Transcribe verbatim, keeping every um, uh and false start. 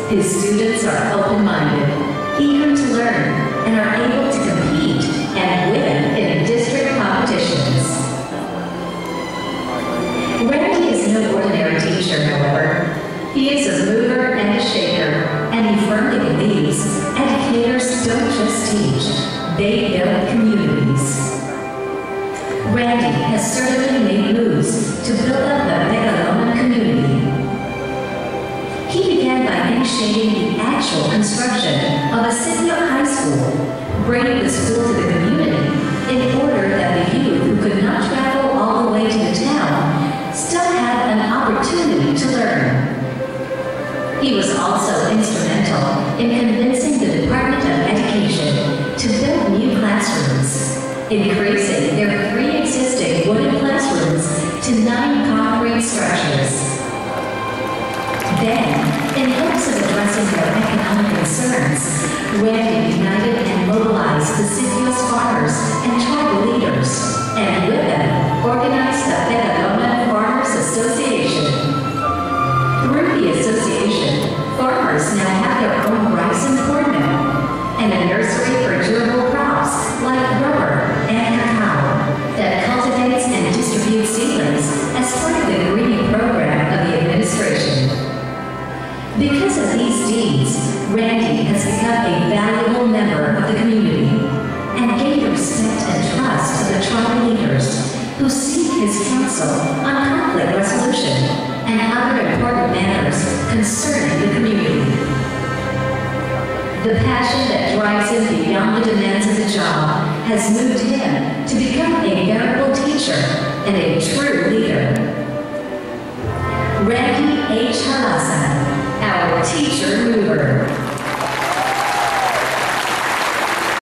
His students are open-minded, eager to learn, and are able to compete and win in district competitions. Randy is no ordinary teacher, however. He is a mover and a shaker, and he firmly believes educators don't just teach, they build communities. Randy has certainly made moves to build up the Petaluma community. He began by initiating the actual construction of a Scipio High School, bringing the school to the community in order that the youth who could not travel all the way to the town still had an opportunity to learn. He was also instrumental in convincing the Department of Education to build new classrooms, increasing their three existing wooden classrooms to nine concrete structures. Then, in hopes of addressing their economic concerns, Randy united and mobilized the Scipio's farmers and tribal leaders, and with them, organized the Petaluma Farmers Association. Through the association, farmers now have their own rice and corn mill, and a nursery for durable crops like rubber and cacao that cultivates and distributes seedlings as part of the greening program of the administration. Because of these deeds, Randy has become a valuable member of the community and gained respect and trust of the tribal leaders who seek his counsel on conflict resolution and other important matters concerning the community. The passion that drives him beyond the demands of the job has moved him to become a veritable teacher and a true leader. Randy H. Halasa, our teacher mover.